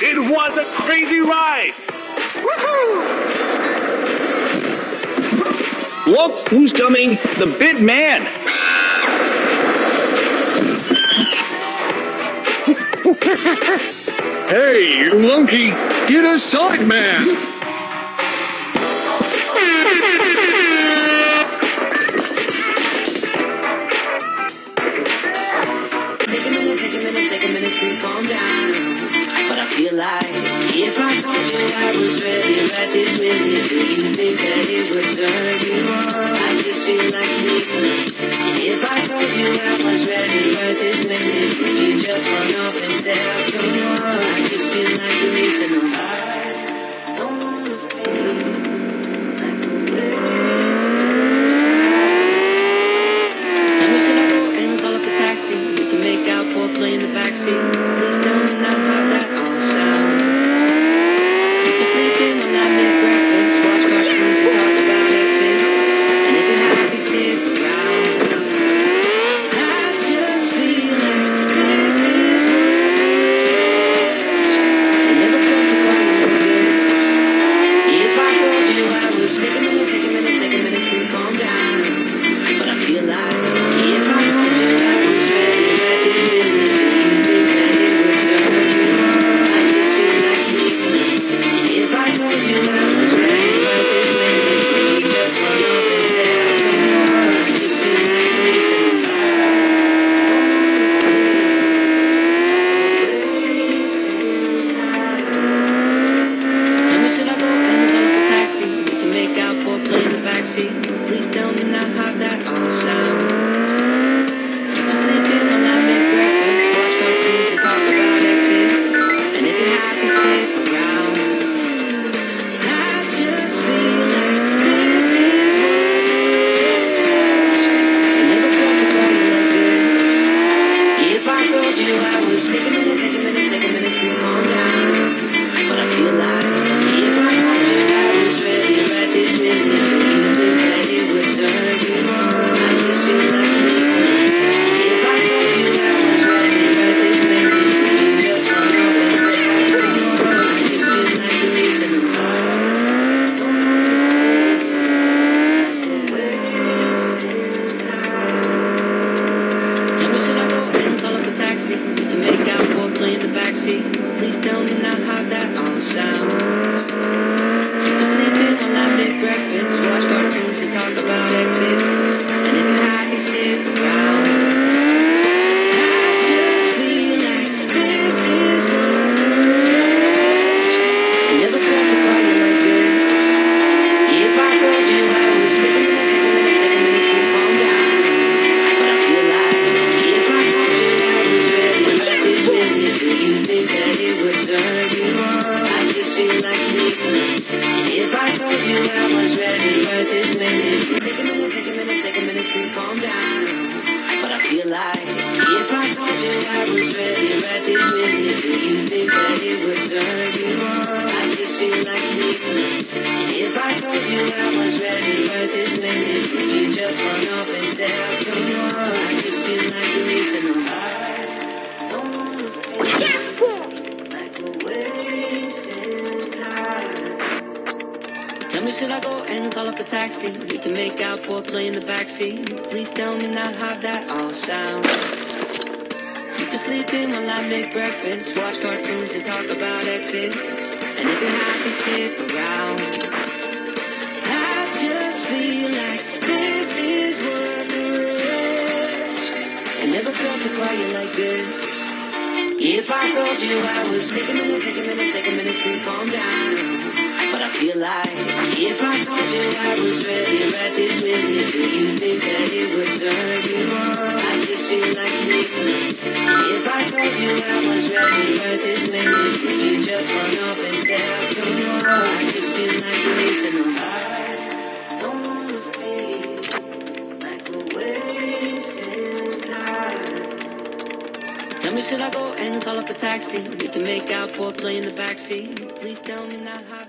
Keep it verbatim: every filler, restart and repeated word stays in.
It was a crazy ride! Woohoo! Look who's coming, the big man! Hey, you monkey, get aside, man! Take a minute, take a minute, take a minute to calm down. But I feel like if I told you I was ready right this minute, do you think that it would turn you on? I just feel like you need to know. If I told you I was ready right this minute, would you just run off and tell someone? I just feel like you need to know. I don't wanna feel like a waste of time. Tell me, should I go and call up a taxi? We can make out foreplay in the backseat. Please tell me now how that all sounds. You can sleep in while I make breakfast, watch cartoons and talk about exits. And if you're happy, sit around. I just feel like this is what it is. I never felt the fun like this. If I told you I was, take a minute, take a minute, take a minute to calm down. But I feel like if I told you I was ready right this minute, do you think that it would turn you on? I just feel like you need to know. If I told you I was ready right this minute, would you just run off and tell someone? I just feel like you need to know. I don't wanna feel like wasting time. Tell me, should I go and call up a taxi? We can make out foreplay in the backseat. Please tell me now how that all sounds. You can sleep in while I make breakfast, watch cartoons and talk about exits. And if you're happy, sit around. I just feel like this is what it is. I never felt the fire like this. If I told you I was, take a minute, take a minute, take a minute to calm down. But I feel like if I told you I was ready right this minute, do you think that it would turn you on? I just feel like you need to know. If I told you I was ready right this minute, would you just run off and tell someone? I just feel like you need to know. I don't wanna feel like a wasting time. Tell me, should I go and call up a taxi? We can make out foreplay in the backseat. Please tell me now how that all sounds. You can sleep in while I make breakfast, watch cartoons and talk about exits. And if you're happy, sit around. I just feel like this is what it is. I never felt the fire like this. If I told you I was, take a minute, take a minute, take a minute to calm down. But I feel like if I told you I was ready right this minute, do you think that it would turn you on? I just feel like you need to know. If I told you I was ready right this minute, take a minute, take a minute, take a minute to calm down. But I feel like if I told you I was ready right this minute, do you think that it would turn you on? I just feel like you need to know. If I told you I was ready right this minute, would you just run off and tell someone? I just feel like you need to know. I don't wanna feel like we're wasting time. Tell me, should I go and call up a taxi? We can make out foreplay in the backseat. Please tell me now how that all sounds. You can sleep in while I make breakfast, watch cartoons and talk about exits. And if you're happy, sit around. I just feel like this is what it is. I never felt the fire like this. If I told you I was, take a minute, take a minute, take a minute to calm down. But I feel like if I told you I was ready right this minute, do you think that it would turn you on? I just feel like you need to know. If I told you I was ready right this minute, would you just run off and tell someone? I just feel like you need to know. I don't wanna feel like we're wasting time. Tell me, should I go and call up a taxi? We can make out foreplay in the backseat. Please tell me now how